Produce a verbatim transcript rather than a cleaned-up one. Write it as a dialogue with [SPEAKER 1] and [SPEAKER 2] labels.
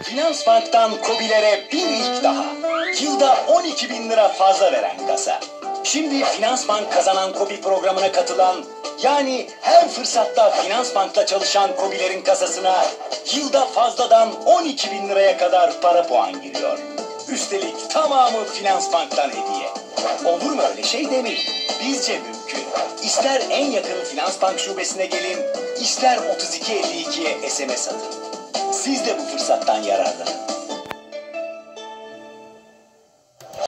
[SPEAKER 1] Finansbank'tan KOBİ'lere bir ilk daha. Yılda on iki bin lira fazla veren kasa. Şimdi Finansbank kazanan KOBİ programına katılan, yani her fırsatta Finansbank'ta çalışan KOBİ'lerin kasasına yılda fazladan on iki bin liraya kadar para puan giriyor. Üstelik tamamı Finansbank'tan hediye. Olur mu öyle şey demeyin. Bizce mümkün. İster en yakın Finansbank şubesine gelin, ister otuz iki elli ikiye S M S atın. Siz de bu fırsattan yararlanın.